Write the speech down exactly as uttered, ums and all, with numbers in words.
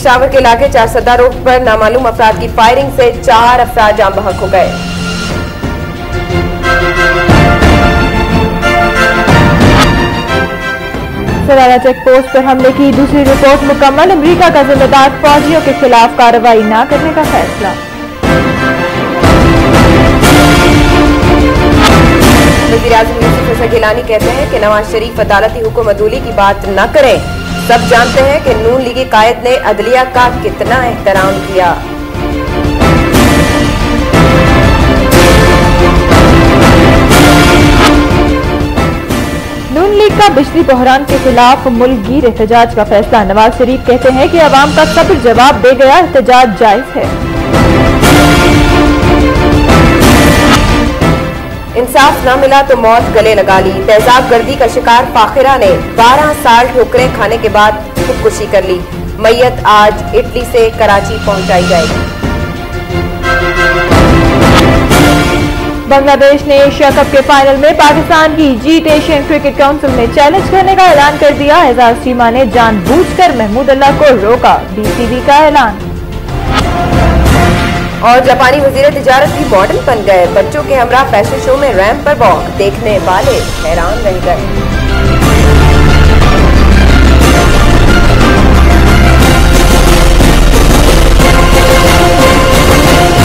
पेशावर के इलाके चारसदा रोड पर नामालूम अफराद की फायरिंग से चार अफराद जाम बहक हो गए। सरारा चेक पोस्ट पर हमले की दूसरी रिपोर्ट मुकम्मल। अमेरिका का जिम्मेदार फौजियों के खिलाफ कार्रवाई न करने का फैसला। वज़ीर-ए-आज़म यूसुफ हसन गिलानी कहते हैं कि नवाज शरीफ अदालती हुक्म अदूली की बात न करें। सब जानते हैं कि नून लीगी कायद ने अदलिया का कितना एहतराम किया। नून लीग का बिजली बहरान के खिलाफ मुल्कगीर एहतजाज का फैसला। नवाज शरीफ कहते हैं कि अवाम का सब्र जवाब दे गया, एहतजाज जायज है। इंसाफ न मिला तो मौत गले लगा ली। तेजाब गर्दी का शिकार फाखिरा ने बारह साल ठोकरें खाने के बाद खुदकुशी कर ली। मैयत आज इटली से कराची पहुंचाई जाएगी। बांग्लादेश ने एशिया कप के फाइनल में पाकिस्तान की जीत एशियन क्रिकेट काउंसिल में चैलेंज करने का ऐलान कर दिया। एजाज चीमा ने जानबूझकर महमूद अल्लाह को रोका, बीसीबी का ऐलान। और जापानी वजीर तिजारत भी मॉडल बन गए। बच्चों के हमरा फैशन शो में रैंप पर वॉक, देखने वाले हैरान रह गए।